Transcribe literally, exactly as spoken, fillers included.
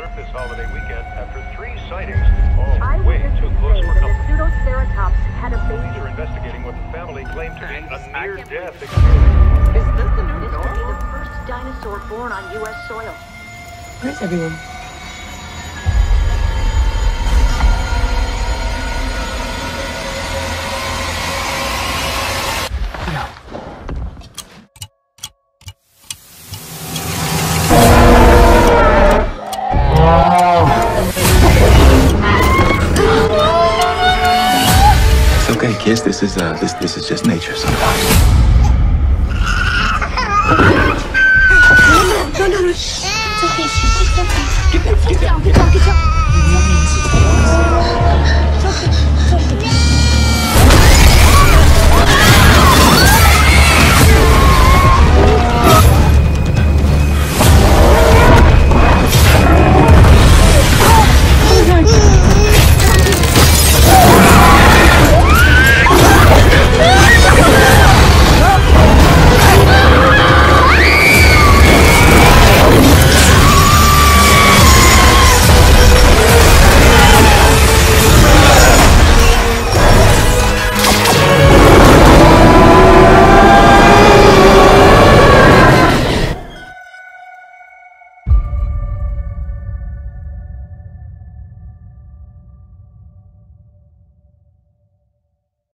surfed this holiday weekend after three sightings, all way too close for comfort. The Pseudoceratops had a Police baby. are investigating what the family claimed to be a near-death experience. Is this the new This could be normal? the first dinosaur born on U S soil. Where's everyone? It's okay, kids. This is uh, this this is just nature sometimes.